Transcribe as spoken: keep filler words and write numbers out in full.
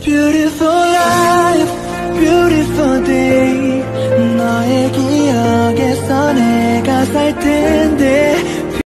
Beautiful life, beautiful day. 너의 기억에서 내가 살 텐데